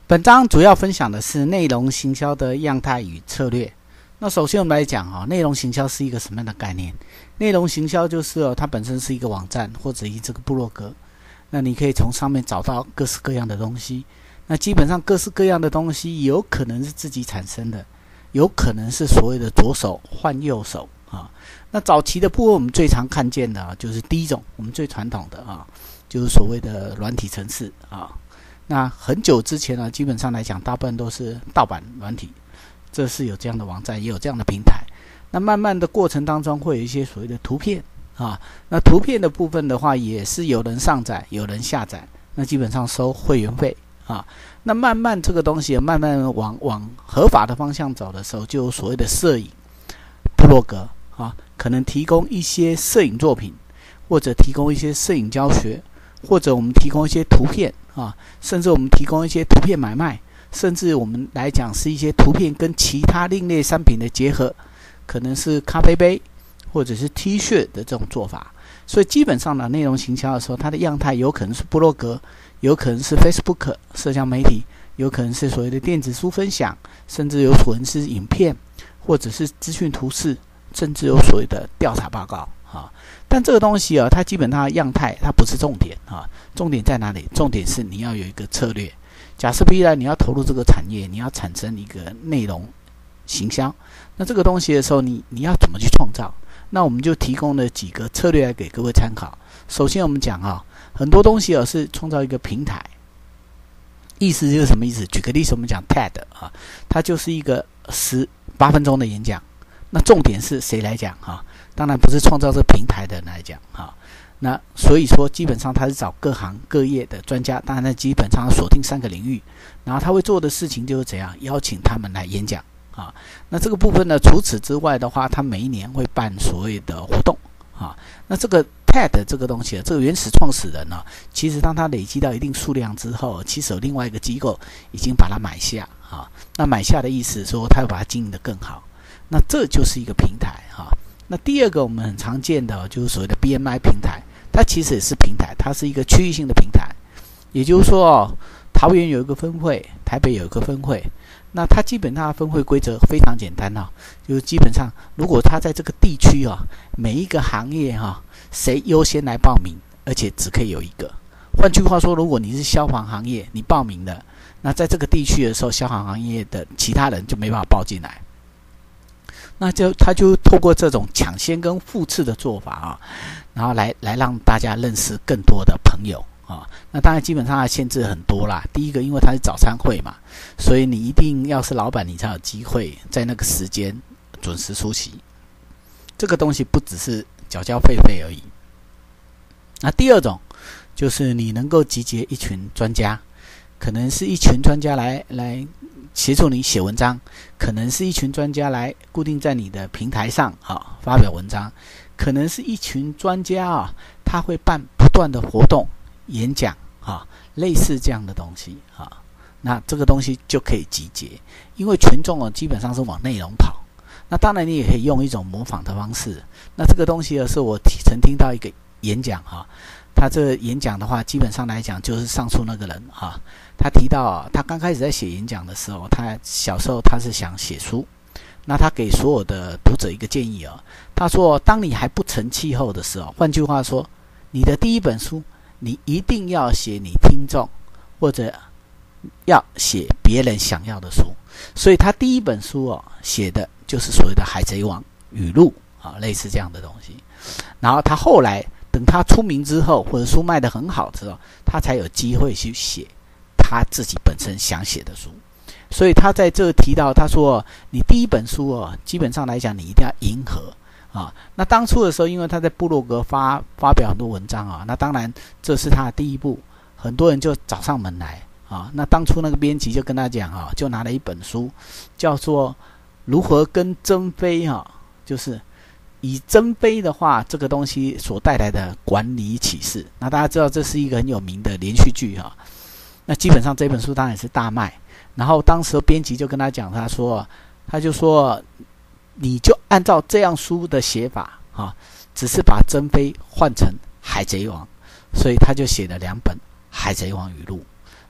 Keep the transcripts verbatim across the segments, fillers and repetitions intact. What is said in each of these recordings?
本章主要分享的是内容行销的样态与策略。那首先我们来讲哈，内容行销是一个什么样的概念？内容行销就是哦，它本身是一个网站或者一这个部落格，那你可以从上面找到各式各样的东西。那基本上各式各样的东西有可能是自己产生的，有可能是所谓的左手换右手啊。那早期的部分我们最常看见的啊，就是第一种，我们最传统的啊，就是所谓的软体程式啊。那很久之前呢，基本上来讲，大部分都是盗版软体，这是有这样的网站，也有这样的平台。那慢慢的过程当中，会有一些所谓的图片啊，那图片的部分的话，也是有人上载，有人下载，那基本上收会员费啊。那慢慢这个东西慢慢往往合法的方向走的时候，就有所谓的摄影部落格啊，可能提供一些摄影作品，或者提供一些摄影教学，或者我们提供一些图片啊，甚至我们提供一些图片买卖，甚至我们来讲是一些图片跟其他另类商品的结合，可能是咖啡杯或者是 T 恤的这种做法。所以基本上呢，内容行销的时候，它的样态有可能是部落格，有可能是 Facebook 社交媒体，有可能是所谓的电子书分享，甚至有可能是影片，或者是资讯图示，甚至有所谓的调查报告啊。但这个东西啊，它基本上的样态它不是重点啊，重点在哪里？重点是你要有一个策略。假设必然你要投入这个产业，你要产生一个内容行销，那这个东西的时候，你你要怎么去创造？那我们就提供了几个策略来给各位参考。首先我们讲啊，很多东西啊是创造一个平台，意思就是什么意思？举个例子，我们讲 T E D 啊，它就是一个十八分钟的演讲。那重点是谁来讲啊？当然不是创造这平台的人来讲啊。那所以说，基本上他是找各行各业的专家，当然呢，基本上锁定三个领域，然后他会做的事情就是怎样邀请他们来演讲啊。那这个部分呢，除此之外的话，他每一年会办所谓的活动啊。那这个 T E D 这个东西，这个原始创始人呢、啊，其实当他累积到一定数量之后，其实有另外一个机构已经把它买下啊。那买下的意思说，他会把它经营得更好。那这就是一个平台哈、啊。那第二个我们很常见的就是所谓的 B M I 平台，它其实也是平台，它是一个区域性的平台。也就是说哦，桃园有一个分会，台北有一个分会，那它基本上分会规则非常简单哈、哦，就是基本上如果它在这个地区啊、哦，每一个行业哈、哦，谁优先来报名，而且只可以有一个。换句话说，如果你是消防行业，你报名了，那在这个地区的时候，消防行业的其他人就没办法报进来。那就他就透过这种抢先跟复制的做法啊，然后来来让大家认识更多的朋友啊。那当然基本上它限制很多啦。第一个，因为它是早餐会嘛，所以你一定要是老板，你才有机会在那个时间准时出席。这个东西不只是缴交会费而已。那第二种就是你能够集结一群专家，可能是一群专家来来。协助你写文章，可能是一群专家来固定在你的平台上啊发表文章，可能是一群专家啊，他会办不断的活动、演讲啊，类似这样的东西啊。那这个东西就可以集结，因为群众啊基本上是往内容跑。那当然你也可以用一种模仿的方式。那这个东西呢，是我曾听到一个演讲啊。他这个演讲的话，基本上来讲就是上述那个人啊，他提到啊，他刚开始在写演讲的时候，他小时候他是想写书，那他给所有的读者一个建议啊，他说，当你还不成气候的时候，换句话说，你的第一本书，你一定要写你听众或者要写别人想要的书，所以他第一本书哦、啊、写的就是所谓的《海贼王》语录啊，类似这样的东西，然后他后来。等他出名之后，或者书卖得很好之后，他才有机会去写他自己本身想写的书。所以他在这提到，他说：“你第一本书哦，基本上来讲，你一定要迎合啊。”那当初的时候，因为他在部落格发发表很多文章啊，那当然这是他的第一步，很多人就找上门来啊。那当初那个编辑就跟他讲啊，就拿了一本书，叫做《如何跟珍妃》啊，就是。以珍妃的话，这个东西所带来的管理启示，那大家知道这是一个很有名的连续剧哈、啊。那基本上这本书当然是大卖，然后当时编辑就跟他讲，他说，他就说，你就按照这样书的写法啊，只是把珍妃换成海贼王，所以他就写了两本海贼王语录。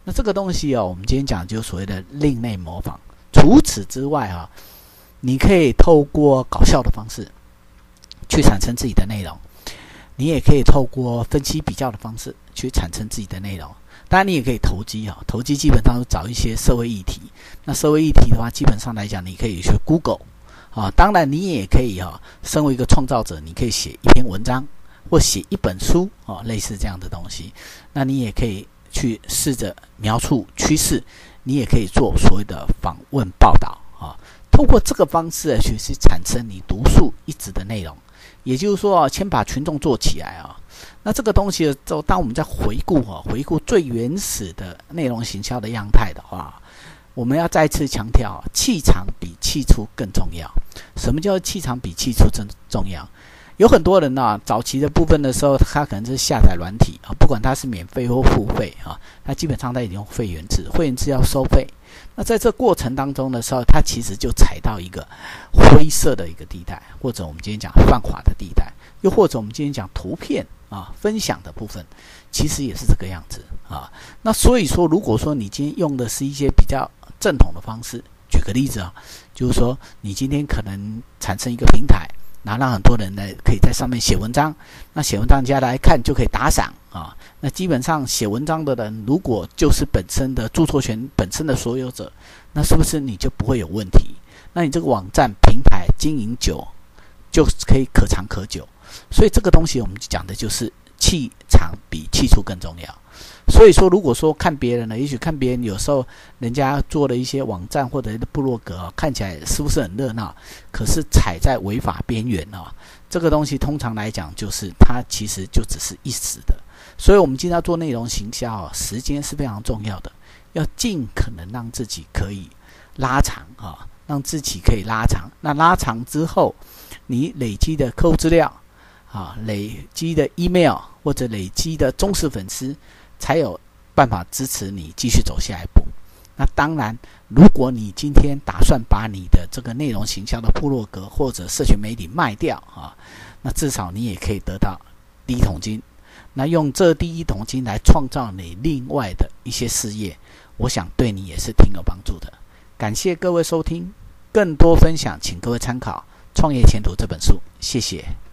那这个东西哦，我们今天讲的就是所谓的另类模仿。除此之外啊，你可以透过搞笑的方式去产生自己的内容，你也可以透过分析比较的方式去产生自己的内容。当然，你也可以投机啊，投机基本上找一些社会议题。那社会议题的话，基本上来讲，你可以去 Google 啊。当然，你也可以啊，身为一个创造者，你可以写一篇文章或写一本书啊，类似这样的东西。那你也可以去试着描述趋势，你也可以做所谓的访问报道啊。透过这个方式去去产生你独树一帜的内容，也就是说，先把群众做起来啊。那这个东西之后，当我们在回顾啊，回顾最原始的内容行销的样态的话，我们要再次强调，气场比气出更重要。什么叫气场比气出更重要？有很多人啊，早期的部分的时候，他可能是下载软体啊，不管他是免费或付费啊，他基本上他已经用会员制，会员制要收费。那在这过程当中的时候，他其实就踩到一个灰色的一个地带，或者我们今天讲泛滑的地带，又或者我们今天讲图片啊分享的部分，其实也是这个样子啊。那所以说，如果说你今天用的是一些比较正统的方式，举个例子啊，就是说你今天可能产生一个平台，然后让很多人呢可以在上面写文章，那写文章人家来看就可以打赏啊。那基本上写文章的人，如果就是本身的著作权本身的所有者，那是不是你就不会有问题？那你这个网站平台经营久，就可以可长可久。所以这个东西我们讲的就是气场比气出更重要。所以说，如果说看别人呢，也许看别人有时候人家做了一些网站或者部落格、哦、看起来是不是很热闹？可是踩在违法边缘哦，这个东西通常来讲就是它其实就只是一时的。所以我们今天要做内容行销哦，时间是非常重要的，要尽可能让自己可以拉长啊、哦，让自己可以拉长。那拉长之后，你累积的客户资料啊，累积的 email 或者累积的忠实粉丝，才有办法支持你继续走下一步。那当然，如果你今天打算把你的这个内容行销的部落格或者社群媒体卖掉啊，那至少你也可以得到第一桶金。那用这第一桶金来创造你另外的一些事业，我想对你也是挺有帮助的。感谢各位收听，更多分享请各位参考《创业前途》这本书，谢谢。